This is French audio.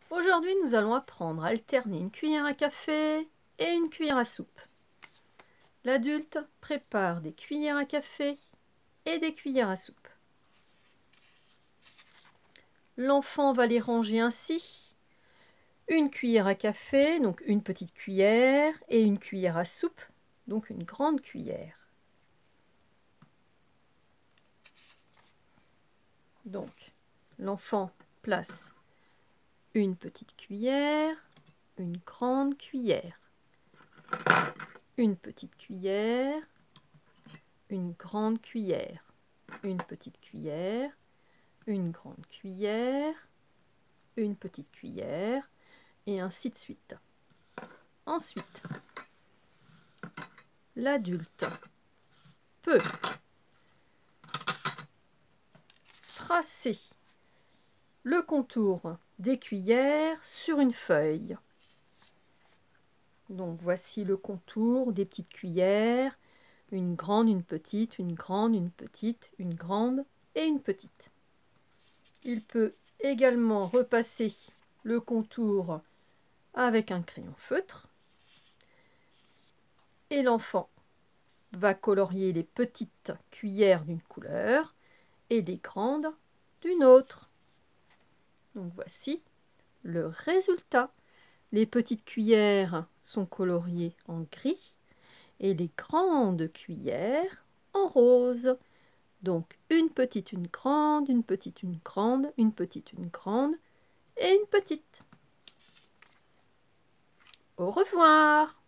Aujourd'hui, nous allons apprendre à alterner une cuillère à café et une cuillère à soupe. L'adulte prépare des cuillères à café et des cuillères à soupe. L'enfant va les ranger ainsi. Une cuillère à café, donc une petite cuillère, et une cuillère à soupe, donc une grande cuillère. Donc, l'enfant place une petite cuillère, une grande cuillère, une petite cuillère, une grande cuillère, une petite cuillère, une grande cuillère, une petite cuillère, et ainsi de suite. Ensuite, l'adulte peut tracer le contour des cuillères sur une feuille. Donc voici le contour des petites cuillères, une grande, une petite, une grande, une petite, une grande et une petite. Il peut également repasser le contour avec un crayon feutre et l'enfant va colorier les petites cuillères d'une couleur et les grandes d'une autre. Donc voici le résultat. Les petites cuillères sont coloriées en gris et les grandes cuillères en rose. Donc une petite, une grande, une petite, une grande, une petite, une grande et une petite. Au revoir!